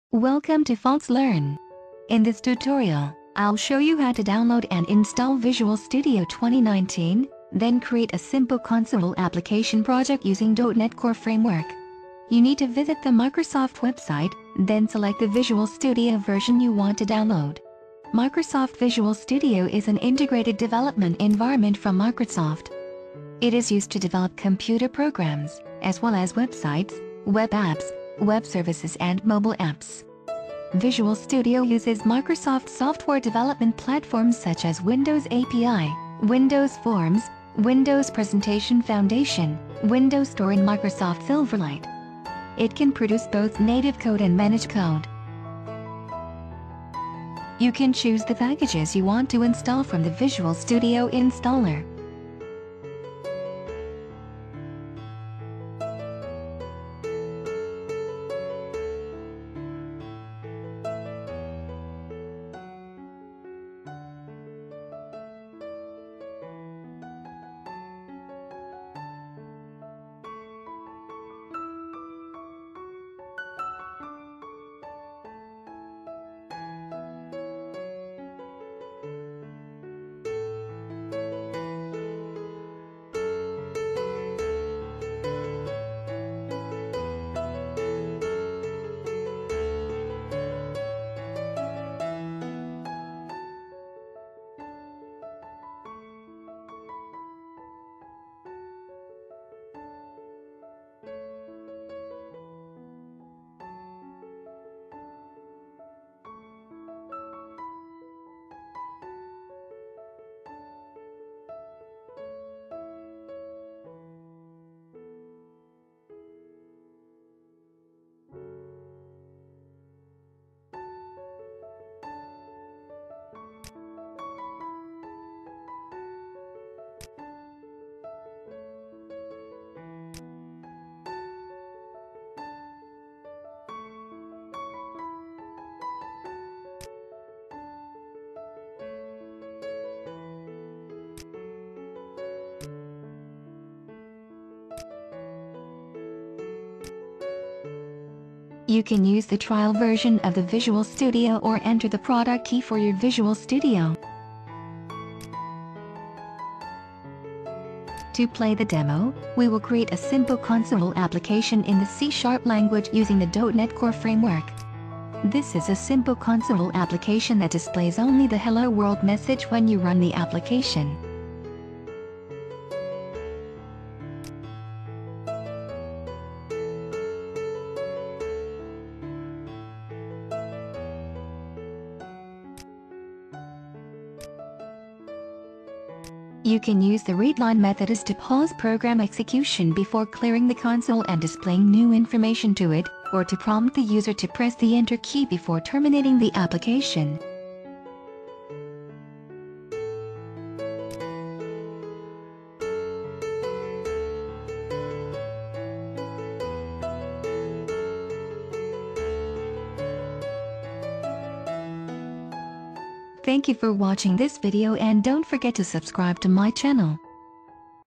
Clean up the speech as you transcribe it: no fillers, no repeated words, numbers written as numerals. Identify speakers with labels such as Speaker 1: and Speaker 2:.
Speaker 1: Welcome to FoxLearn. In this tutorial, I'll show you how to download and install Visual Studio 2019, then create a simple console application project using .NET Core Framework. You need to visit the Microsoft website, then select the Visual Studio version you want to download. Microsoft Visual Studio is an integrated development environment from Microsoft. It is used to develop computer programs, as well as websites, web apps, web services and mobile apps. Visual Studio uses Microsoft software development platforms such as Windows API, Windows Forms, Windows Presentation Foundation, Windows Store and Microsoft Silverlight. It can produce both native code and managed code. You can choose the packages you want to install from the Visual Studio installer. You can use the trial version of the Visual Studio or enter the product key for your Visual Studio. To play the demo, we will create a simple console application in the C# language using the .NET Core Framework. This is a simple console application that displays only the Hello World message when you run the application. You can use the readline method to pause program execution before clearing the console and displaying new information to it, or to prompt the user to press the Enter key before terminating the application. Thank you for watching this video and don't forget to subscribe to my channel.